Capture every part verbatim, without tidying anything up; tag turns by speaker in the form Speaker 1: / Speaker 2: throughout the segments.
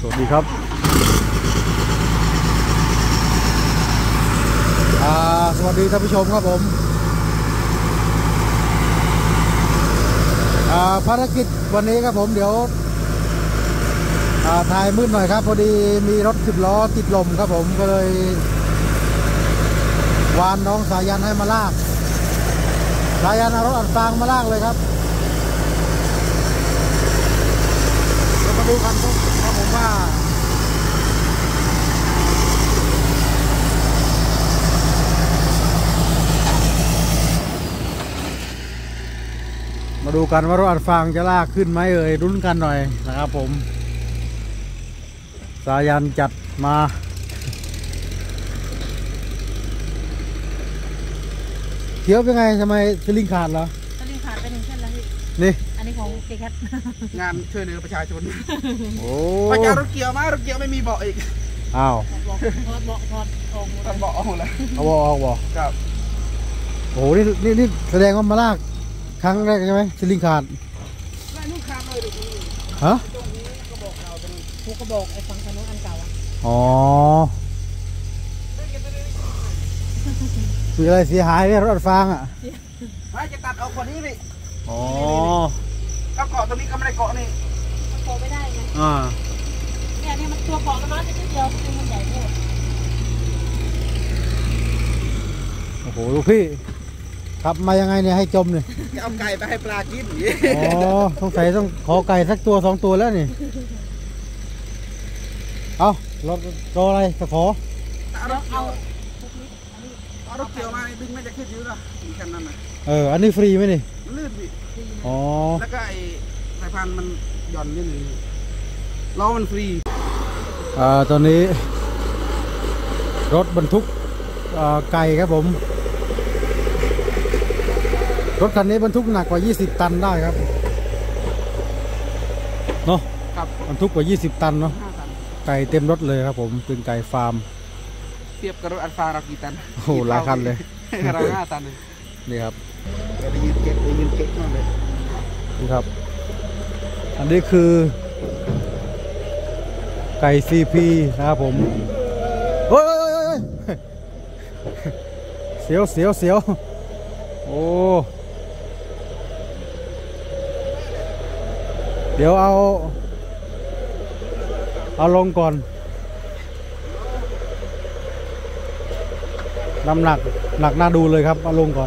Speaker 1: สวัสดีครับสวัสดีท่านผู้ชมครับผมภารกิจวันนี้ครับผมเดี๋ยวถ่ายมืดหน่อยครับพอดีมีรถสิบล้อติดลมครับผมก็เลยวานน้องสายันให้มาลากสายันเอารถอัดฟางมาลากเลยครับเรามาดูกันครับผมว่ามาดูกันว่ารถอัดฟางจะลากขึ้นไหมเอ่ยรุ้นกันหน่อยนะครับผมสายันจัดมาเขียวเป็นไงทำไมสลิงขาดเหรอ
Speaker 2: สลิงขาดไปหนึ่งเส้นแล้วพี่
Speaker 1: นี่
Speaker 2: อันนี้ของเกแคท
Speaker 3: งานช่วยเหลือประชาชน
Speaker 1: โอ้
Speaker 3: ประชารถเกี่ยวมารถเกี่ยวไม่มีเบาะอีก
Speaker 1: อ้าว
Speaker 2: ถอดเบาะถอดออก
Speaker 3: ถอดเบาะออกเลย
Speaker 1: เอาเบาะออกบ่
Speaker 3: ครับ
Speaker 1: โอ้นี่นี่นี่แสดงว่ามาลากครั้งแรกใช่ไหมสลิงขาด
Speaker 3: นี่ขาดเลยดิ
Speaker 1: ฮะ
Speaker 3: ตรงนี้ก็บอกเราตรง
Speaker 2: ผูกกระบอกไอ้ฝั่งถนนอันเก่าอ่ะ
Speaker 1: อ๋อคืออะไรเสียหายเนี่ยรถอัดฟางอ่ะ
Speaker 3: ไม่จะตัดเอาคนนี้นี่
Speaker 1: อ๋อ
Speaker 3: ก็เกาะตรงนี้ก็ไม่ได้เกาะนี่
Speaker 2: มันเกาะไม่ได้ไง
Speaker 1: อ่า
Speaker 2: เนี่ยนี่มันตัวเกาะมันน้อยนิดเดียวมันใหญ่โคตร
Speaker 1: โอ้โหลูกพี่ขับมายังไงเนี่ยให้จมเนี่ย
Speaker 3: จะเอาไก่ไปให้ปลากิน
Speaker 1: อ๋อสงสัยต้องขอไก่สักตัวสองตัวแล้วนี่เอารถรออะไรจะขอ
Speaker 3: เอารถเอาเอารถเกี่ยวมาดึงไม่จะขึ้นอยู่ละแค่นั้นนะ
Speaker 1: เอออันนี้ฟรีไหมนี่
Speaker 3: มันลื่นพี่
Speaker 1: อ๋อ
Speaker 3: แล้วก็ไอ้สายพานมันหย่อนนิดนึงล้อมันฟรี
Speaker 1: อ่าตอนนี้รถบรรทุกไก่ครับผมรถคันนี้บรรทุกหนักกว่ายี่สิบตันได้ครับเนาะ
Speaker 3: ครับ
Speaker 1: บรรทุกกว่ายี่สิบตันเนาะไก่เต็มรถเลยครับผมเป็นไก่ฟาร์ม
Speaker 3: เทียบกับรถอัลฟาเรากี่ตัน
Speaker 1: โอ้โหหลายคันเลย
Speaker 3: เราห้าตันเลย
Speaker 1: นี่ครับ
Speaker 3: ได้ยืนเก็บได้ยืนเก็บมากเลย
Speaker 1: นี่ครับอันนี้คือไก่ ซี พี นะครับผมเฮ้ยเสียวเสียวเสียวโอ้เดี๋ยวเอาเอาลงก่อนน้ำหนักหนักน่าดูเลยครับเอาลงก่อน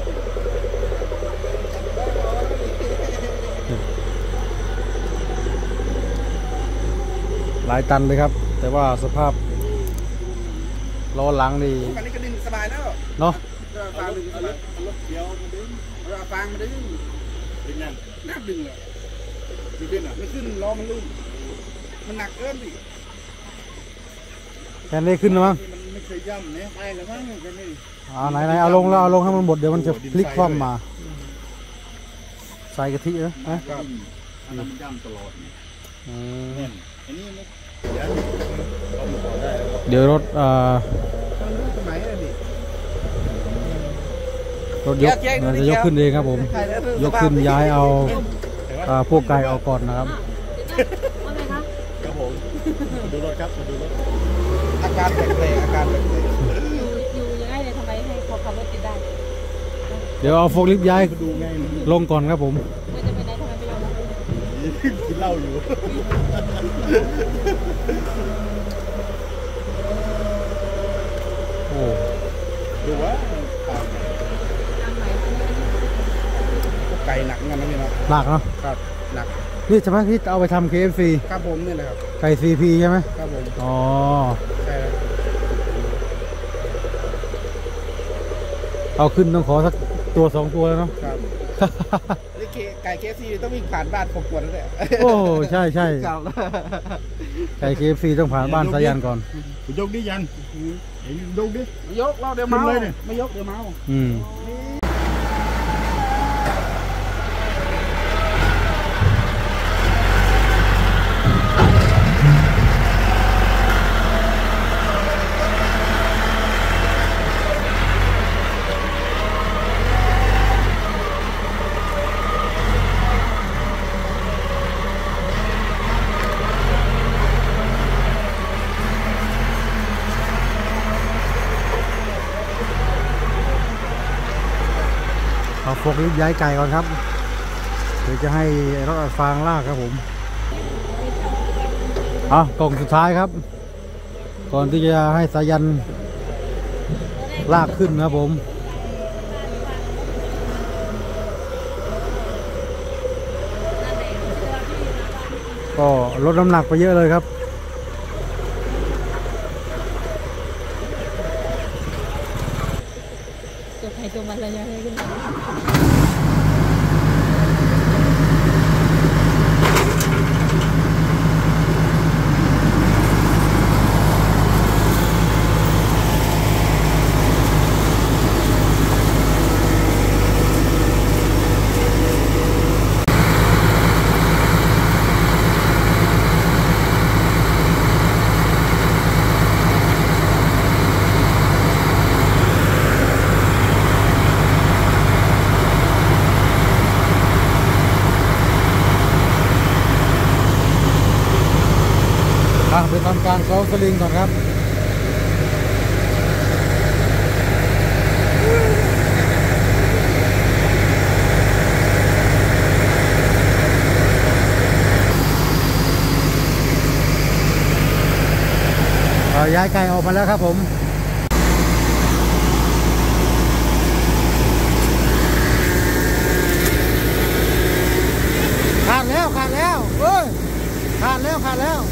Speaker 1: หลายตันเลยครับแต่ว่าสภาพล้อหลังนี่
Speaker 3: อันนี้ก็ดึงสบายแล้ว
Speaker 1: เนาะ
Speaker 3: ฟางดึงสบายรถเกี่ยวมาดึงเราฟางมาดึงดึงนั่นนับดึงเลยดึงขึ้นอ่ะไม่ขึ้นล้อมันลื่นมันหนักเกินดิ
Speaker 1: แค่นี้ขึ้นแล้วมั้ง
Speaker 3: มันไม่เคยย่ำเนี่ยไปแล้วมั้งแค่นี้
Speaker 1: อ่าไหนไหนเอาลงแล้วเอาลงให้มันหมดเดี๋ยวมันจะพลิกคว่ำมาใส่กะทิเหรอฮะ
Speaker 3: อันนั้นย่ำตลอด
Speaker 1: อืม
Speaker 3: อันนี้
Speaker 1: เดี๋ยวรถอ่ารถยกเราจะยกขึ้นเองครับผมยกขึ้นย้ายเอาพวกไก่ออกก่อนนะครับ
Speaker 3: ครับผมดูรถครับดูรถอาการแปลกๆอาการแปลกๆ
Speaker 2: อยู่อยู่ยังไงเลยทำไมให้เขาขับรถติดได้
Speaker 1: เดี๋ยวเอาโฟล์ลิฟต์ย้ายลงก่อนครับผม
Speaker 2: จะไปไหนทำไมไม่ยอม
Speaker 3: กินเหล้าอยู่
Speaker 1: โอ้
Speaker 3: ดูว่าไก่หนักกันนะพี่นะ
Speaker 1: หนักเนาะ
Speaker 3: ครับหนัก
Speaker 1: นี่ใช่ไหมที่เอาไปทำ เค เอฟ ซี
Speaker 3: ครับผมนี่แหละครับ
Speaker 1: ไก่ ซี พี ใช่ไหม
Speaker 3: ครับผม
Speaker 1: อ๋อ
Speaker 3: ใช่
Speaker 1: เอาขึ้นต้องขอสักตัวสองตัวแล้วเนาะ
Speaker 3: ครับนี่ไก่ เค เอฟ ซีต้องวิ่งผ่านบ้านผมกวนแล้วแหละ
Speaker 1: โอ้ใช่ใช่ไก่ เค เอฟ ซีต้องผ่านบ้านสายันก่อน
Speaker 3: ยกดิยันยกดิยกเราเดี๋ยวเมาไม่ยกเดี๋ยวเมา
Speaker 1: อืมโฟกลิฟต์ย้ายไก่ก่อนครับเดี๋ยวจะให้รถอัดฟางลากครับผมเอากล่องสุดท้ายครับก่อนที่จะให้สายันลากขึ้นครับผมก็ลดน้ำหนักไปเยอะเลยครับ
Speaker 2: ตัวใครตัวมันอะไรยังไงขึ้นมา
Speaker 1: ไปทำการซ้อมสลิงก่อนครับย้ายไก่ออกมาแล้วครับผมขาดแล้วขาดแล้วเอ้ยขาดแล้วขาดแล้ว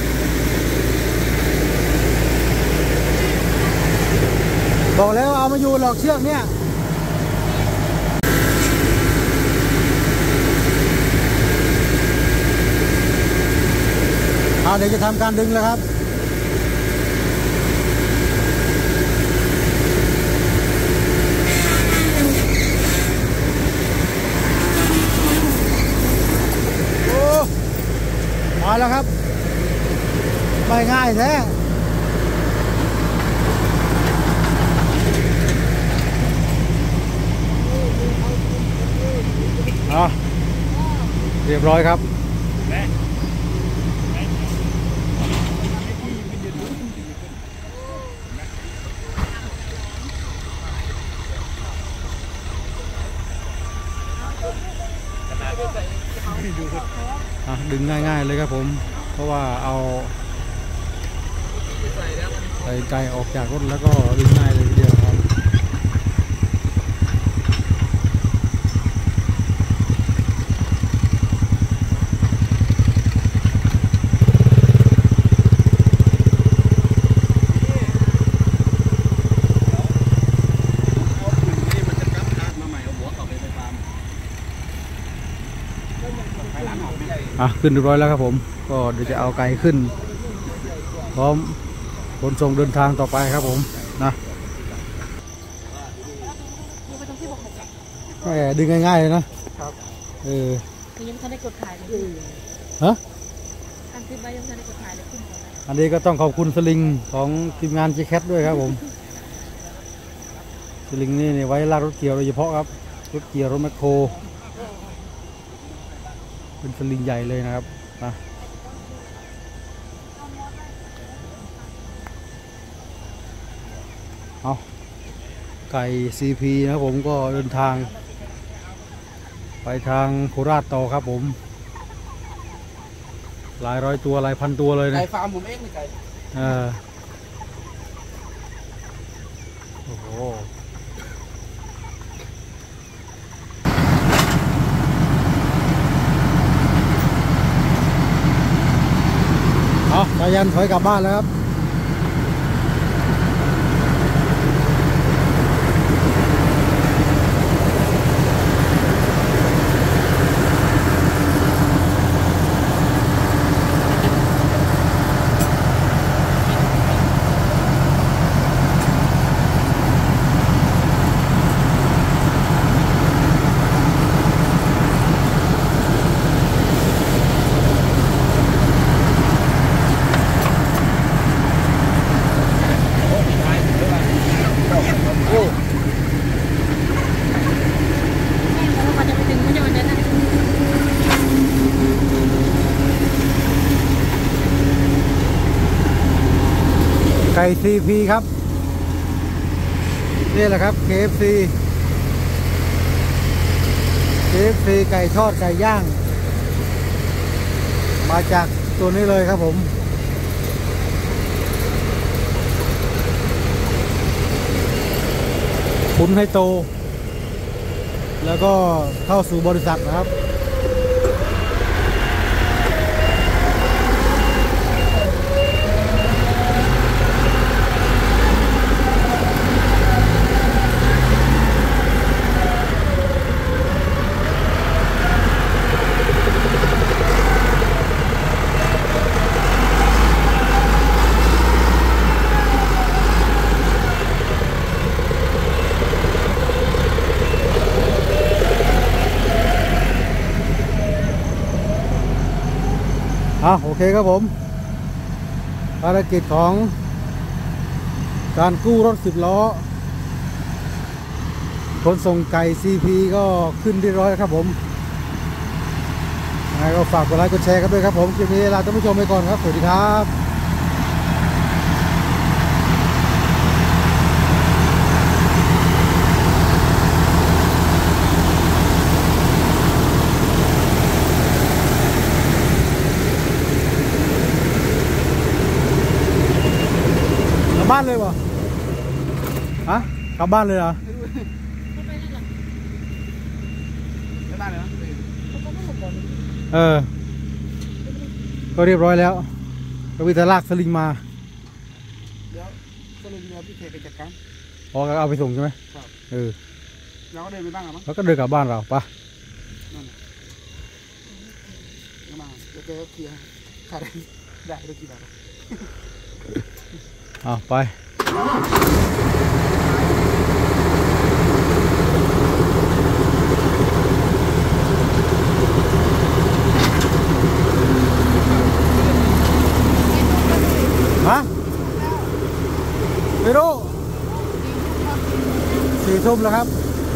Speaker 1: บอกแล้วเอามาอยู่หลอกเชือกเนี่ยเอาเดี๋ยวจะทำการดึงแล้วครับโอ้มาแล้วครับไม่ง่ายแท้อ๋อเรียบร้อยครับดึงง่ายๆเลยครับผมเพราะว่าเอาใส่ไก่ออกจากรถแล้วก็ดึงง่ายเลยทีเดียวครับอ่ะขึ้นเรียบร้อยแล้วครับผมก็เดี๋ยวจะเอาไก่ขึ้นพร้อมขนส่งเดินทางต่อไปครับผมนะแหมดึงง่ายๆเลยนะครับเออ
Speaker 2: ยังทันได้กดถ่ายเลย
Speaker 1: ฮะ
Speaker 2: อันที่ใบยังทันได้กดถ่ายเลยขึ้นก่อนนะ
Speaker 1: อันนี้ก็ต้องขอบคุณสลิงของทีมงาน จี แคท ด้วยครับผมสลิงนี่ไว้ลากรถเกี่ยวโดยเฉพาะครับรถเกี่ยวรถแมคโครเป็นสลิงใหญ่เลยนะครับนะเอาไก่ ซี พี นะครับผมก็เดินทางไปทางโคราชต่อครับผมหลายร้อยตัวหลายพันตัวเลยนะ
Speaker 3: ไก่ฟาร์มผมเองนี่ไก่
Speaker 1: เออโอ้โหเอาสายันถอยกลับบ้านแล้วครับไก่ ซี พี ครับนี่แหละครับ เค เอฟ ซีเค เอฟ ซี ไก่ทอดไก่ย่าง มาจากตัวนี้เลยครับผมขุนให้โต แล้วก็เข้าสู่บริษัทนะครับอ่ะโอเคครับผมภารกิจของการกู้รถสิบล้อขนส่งไก่ ซี พี ก็ขึ้นเรียบร้อยแล้วครับผมยังไงก็ฝากกดไลค์กดแชร์กันด้วยครับผมคลิปนี้ลาท่านผู้ชมไปก่อนครับสวัสดีครับกลับบ้านเลยวะฮะกลับบ้านเลยเหรอ
Speaker 2: ก็ไปนั่นแหละ
Speaker 3: ได้บ้านเลยนะ
Speaker 2: เขาก็ไม่หมดก่อน
Speaker 1: เออ ก็เรียบร้อยแล้วก็วิทยาลากสลิงมา
Speaker 3: เดี๋ยวสรุปเดี๋ยวพี่เคไปจัดการ
Speaker 1: พอก็เอาไปส่งใช่ไหม
Speaker 3: ครับ
Speaker 1: เออ
Speaker 3: เราก็เดินไปบ้างอะมั้ง
Speaker 1: แล้วก็เดินกลับบ้านเราปะ
Speaker 3: นั่นน่ะเดี๋ยวมาเดี๋ยวแกก็เคลียร์ขาดได้ได้ได้กี่บาทอะ
Speaker 1: เอาไปฮะไม่รู้สี่ทุ่มแล้วครับ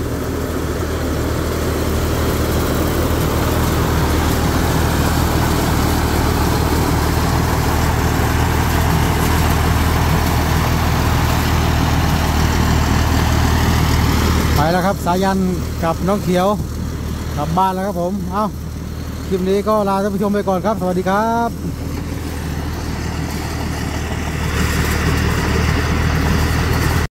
Speaker 1: ไปแล้วครับสายันกับน้องเขียวกลับบ้านแล้วครับผม เอ้าคลิปนี้ก็ลาท่านผู้ชมไปก่อนครับ สวัสดีครับ